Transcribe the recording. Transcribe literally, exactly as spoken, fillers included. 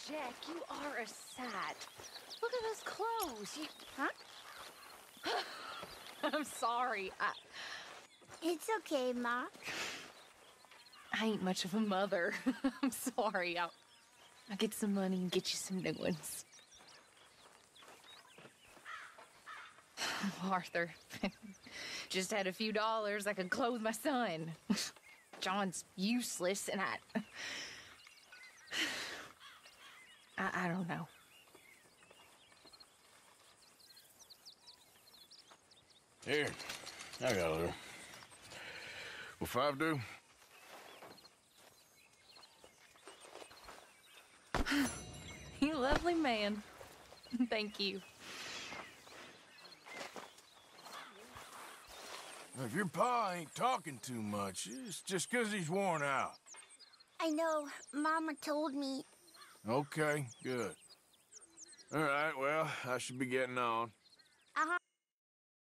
Jack, you are a sight. Look at those clothes. You, huh? I'm sorry. I, It's okay, Ma. I ain't much of a mother. I'm sorry. I'll, I'll get some money and get you some new ones. Arthur, just had a few dollars. I could clothe my son. John's useless, and I... I, I don't know. Here, I got a little. Will five do? You lovely man. Thank you. If your pa ain't talking too much, it's just 'cause he's worn out. I know. Mama told me. Okay, good. All right, well, I should be getting on. Uh-huh.